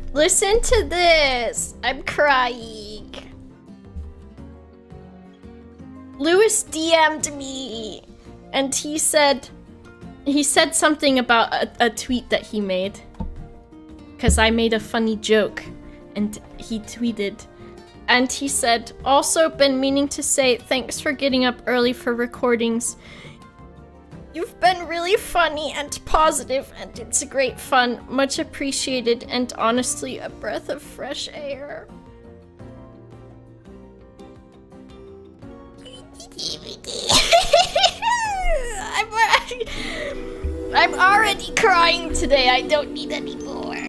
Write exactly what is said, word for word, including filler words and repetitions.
Listen to this. I'm crying. Lewis D M'd me, and he said, he said something about a, a tweet that he made. Because I made a funny joke, and he tweeted. And he said, also been meaning to say thanks for getting up early for recordings. You've been really funny and positive, and it's great fun. Much appreciated, and honestly, a breath of fresh air. I'm, I'm already crying today. I don't need any more.